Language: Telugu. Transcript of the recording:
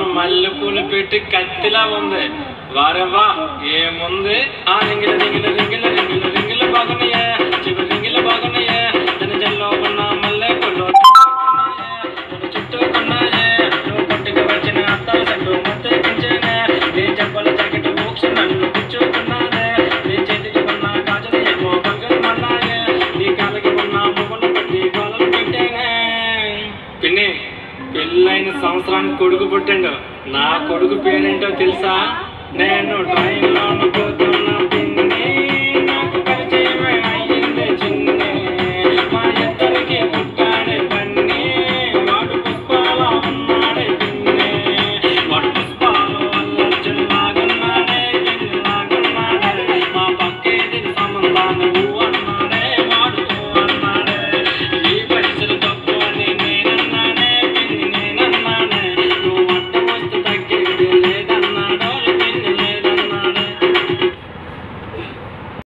మల్లెపూలు పెట్టి కత్తిలా ఉంది. వారెవ్వా ఏముంది? ఆ రింగిల రింగిల రింగిల రింగిల రింగిల బాగున్నాయే, చివరి రింగిల బాగున్నాయే, తన జల్లో ఉన్న మల్లెపూలు చుట్టూకున్నాయే. నువ్వు కొట్టుకు వచ్చిన అత్తాల సండు మొత్తం పెంచేనే, నీ చెప్పల జాకెట్ బుక్స్ నన్ను పిచ్చుకున్నానే, నీ చేతికి ఉన్న గాజులు ఏమో పక్కన మన్నాయే, నీ కాళ్ళకి ఉన్న ముగ్గులు పెట్టి గోలలు పెట్టేనే. పిన్ని, పెళ్ళైన సంవత్సరానికి కొడుకు పుట్టిండు. నా కొడుకు పేరేంటో తెలుసా? నేను ట్రైన్లో పోతున్నా.